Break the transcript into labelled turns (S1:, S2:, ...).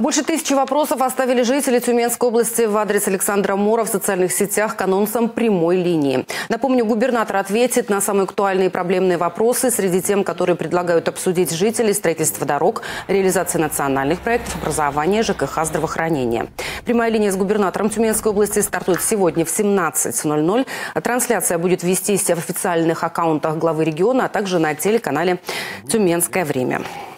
S1: Больше 1000 вопросов оставили жители Тюменской области в адрес Александра Мора в социальных сетях к анонсам прямой линии. Напомню, губернатор ответит на самые актуальные проблемные вопросы среди тем, которые предлагают обсудить жители: строительство дорог, реализация национальных проектов, образования, ЖКХ, здравоохранения. Прямая линия с губернатором Тюменской области стартует сегодня в 17:00. Трансляция будет вестись в официальных аккаунтах главы региона, а также на телеканале «Тюменское время».